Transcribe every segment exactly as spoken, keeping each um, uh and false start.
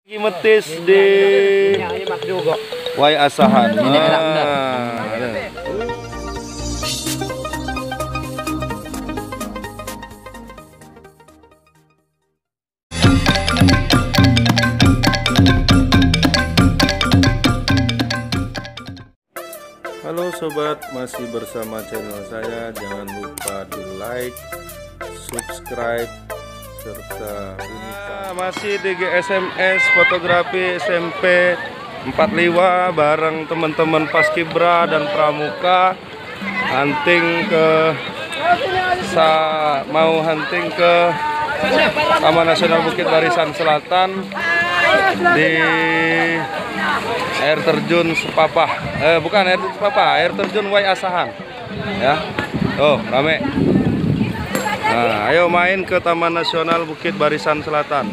Metis di Wai Asahan. Ah, halo sobat, masih bersama channel saya. Jangan lupa di like, subscribe, serta bunyikan. Masih di G S M S Fotografi S M P empat Liwa bareng teman-teman Paskibra dan Pramuka, hunting ke sa mau hunting ke Taman Nasional Bukit Barisan Selatan di air terjun Sepapah. Eh bukan air terjun Sepapah, air terjun Wai Asahan. Ya. Oh, rame. Nah, ayo main ke Taman Nasional Bukit Barisan Selatan.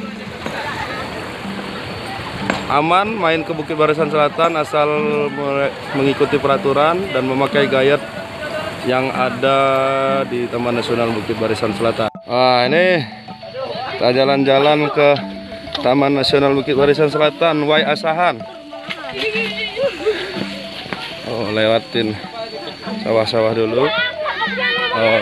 Aman main ke Bukit Barisan Selatan asal mengikuti peraturan dan memakai guide yang ada di Taman Nasional Bukit Barisan Selatan. Wah, ini kita jalan-jalan ke Taman Nasional Bukit Barisan Selatan Wai Asahan. Oh, lewatin sawah-sawah dulu. Oh.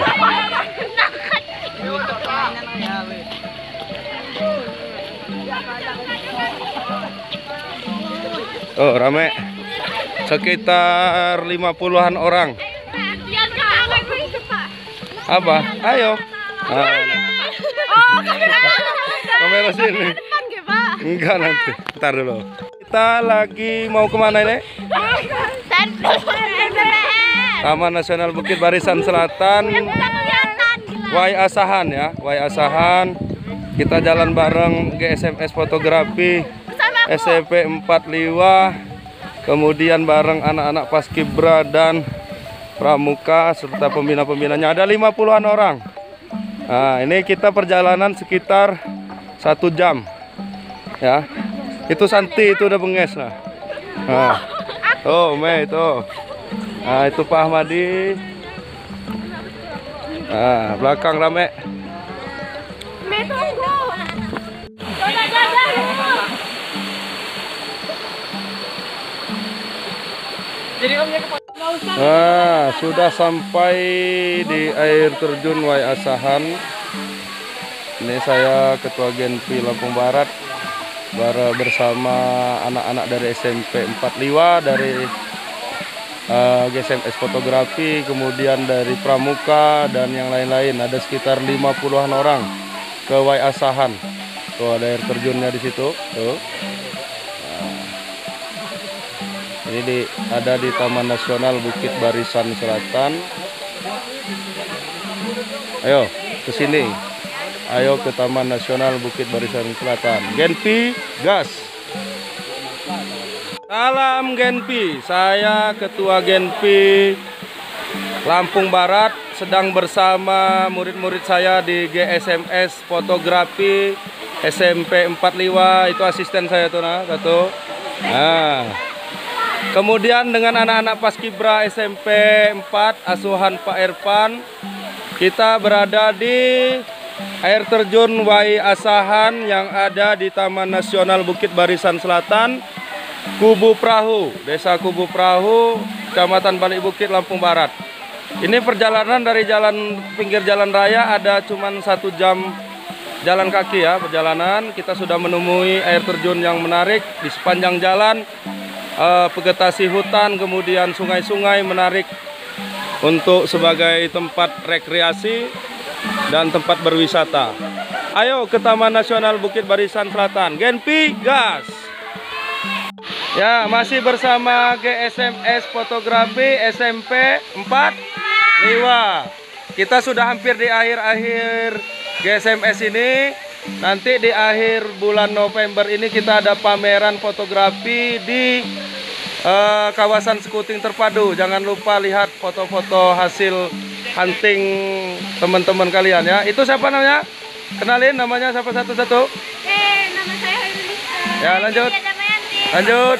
Oh, rame. Sekitar lima puluhan orang. Apa? Ayo. Ah. Oh, kamera. Kamera sini. Enggak, nanti. Bentar dulu. Kita lagi mau kemana ini? Taman Nasional Bukit Barisan Selatan Wai Asahan ya, Wai Asahan. Kita jalan bareng G S M S Fotografi S M P empat Liwa, kemudian bareng anak-anak Paskibra dan Pramuka serta pembina-pembinanya, ada lima puluhan orang. Nah, ini kita perjalanan sekitar satu jam ya. Itu Santi itu udah benges lah. Nah, tuh Mei itu. Nah, itu Pak Ahmadi. Nah, belakang rame. Mei tunggu. Nah, sudah sampai di air terjun Wai Asahan. Ini saya Ketua Genpi Lampung Barat bersama anak-anak dari S M P empat Liwa, dari uh, G S M S Fotografi, kemudian dari Pramuka dan yang lain-lain. Ada sekitar lima puluhan orang ke Wai Asahan. Tuh ada air terjunnya di situ. Tuh. Ini di, ada di Taman Nasional Bukit Barisan Selatan. Ayo ke sini. Ayo ke Taman Nasional Bukit Barisan Selatan. Genpi, gas. Salam Genpi. Saya Ketua Genpi Lampung Barat sedang bersama murid-murid saya di G S M S Fotografi S M P empat Liwa. Itu asisten saya tuh, nah, satu. Nah. Kemudian dengan anak-anak Paskibra S M P empat asuhan Pak Erpan, kita berada di air terjun Wai Asahan yang ada di Taman Nasional Bukit Barisan Selatan, Kubu Perahu, Desa Kubu Perahu, Kecamatan Balik Bukit, Lampung Barat. Ini perjalanan dari jalan pinggir jalan raya, ada cuman satu jam jalan kaki ya perjalanan. Kita sudah menemui air terjun yang menarik di sepanjang jalan. Uh, vegetasi hutan, kemudian sungai-sungai menarik untuk sebagai tempat rekreasi dan tempat berwisata. Ayo ke Taman Nasional Bukit Barisan Selatan. Genpi, gas. Ya, masih bersama G S M S Fotografi S M P empat Liwa. Kita sudah hampir di akhir-akhir G S M S ini. Nanti di akhir bulan November ini kita ada pameran fotografi di uh, kawasan Skuting Terpadu. Jangan lupa lihat foto-foto hasil hunting teman-teman kalian ya. Itu siapa namanya? Kenalin namanya siapa satu-satu? Eh, nama saya Helisa. Ya, lanjut. Lanjut.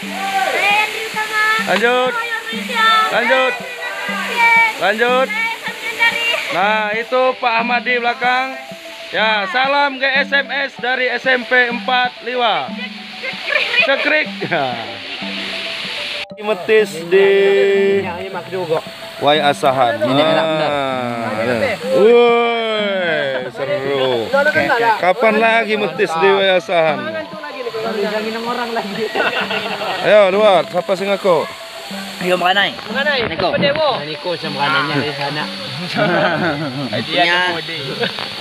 Lanjut. Lanjut. Lanjut. Nah, itu Pak Ahmadi belakang. Ya, salam G S M S dari S M P empat Liwa. Kekrik. Metis di Wai Asahan. Woi, seru. Kapan lagi metis di Wai Asahan? Ayo, luar. Siapa sing aku? Ayo makanay. Makanay. Niko. Pwede mo. Niko sa makanannya di sana. Idea ko